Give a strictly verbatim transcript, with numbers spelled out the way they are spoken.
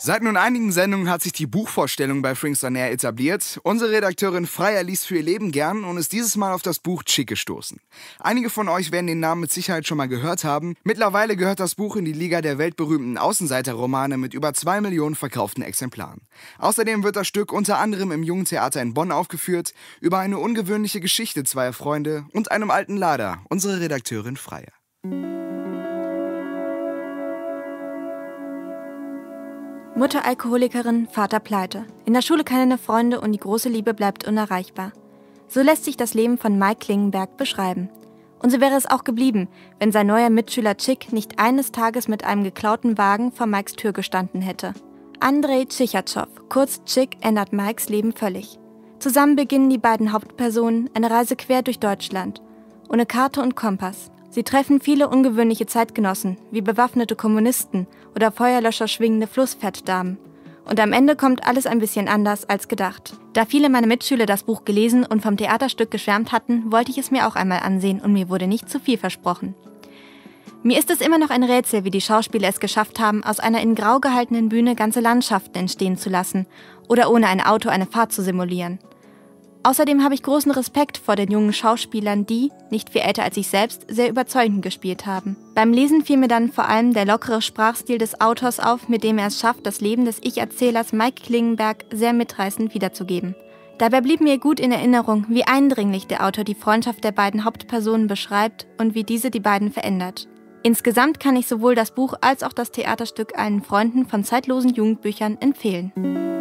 Seit nun einigen Sendungen hat sich die Buchvorstellung bei Frings on Air etabliert. Unsere Redakteurin Freya liest für ihr Leben gern und ist dieses Mal auf das Buch Chick gestoßen. Einige von euch werden den Namen mit Sicherheit schon mal gehört haben. Mittlerweile gehört das Buch in die Liga der weltberühmten Außenseiterromane mit über zwei Millionen verkauften Exemplaren. Außerdem wird das Stück unter anderem im Jungen Theater in Bonn aufgeführt, über eine ungewöhnliche Geschichte zweier Freunde und einem alten Lader. Unsere Redakteurin Freya. Mutter Alkoholikerin, Vater pleite. In der Schule keine Freunde und die große Liebe bleibt unerreichbar. So lässt sich das Leben von Mike Klingenberg beschreiben. Und so wäre es auch geblieben, wenn sein neuer Mitschüler Chick nicht eines Tages mit einem geklauten Wagen vor Mikes Tür gestanden hätte. Andrei Tschichatschov, kurz Chick, ändert Mikes Leben völlig. Zusammen beginnen die beiden Hauptpersonen eine Reise quer durch Deutschland. Ohne Karte und Kompass. Sie treffen viele ungewöhnliche Zeitgenossen, wie bewaffnete Kommunisten oder Feuerlöscher schwingende Flusspferddamen. Und am Ende kommt alles ein bisschen anders als gedacht. Da viele meiner Mitschüler das Buch gelesen und vom Theaterstück geschwärmt hatten, wollte ich es mir auch einmal ansehen und mir wurde nicht zu viel versprochen. Mir ist es immer noch ein Rätsel, wie die Schauspieler es geschafft haben, aus einer in Grau gehaltenen Bühne ganze Landschaften entstehen zu lassen oder ohne ein Auto eine Fahrt zu simulieren. Außerdem habe ich großen Respekt vor den jungen Schauspielern, die, nicht viel älter als ich selbst, sehr überzeugend gespielt haben. Beim Lesen fiel mir dann vor allem der lockere Sprachstil des Autors auf, mit dem er es schafft, das Leben des Ich-Erzählers Mike Klingenberg sehr mitreißend wiederzugeben. Dabei blieb mir gut in Erinnerung, wie eindringlich der Autor die Freundschaft der beiden Hauptpersonen beschreibt und wie diese die beiden verändert. Insgesamt kann ich sowohl das Buch als auch das Theaterstück allen Freunden von zeitlosen Jugendbüchern empfehlen.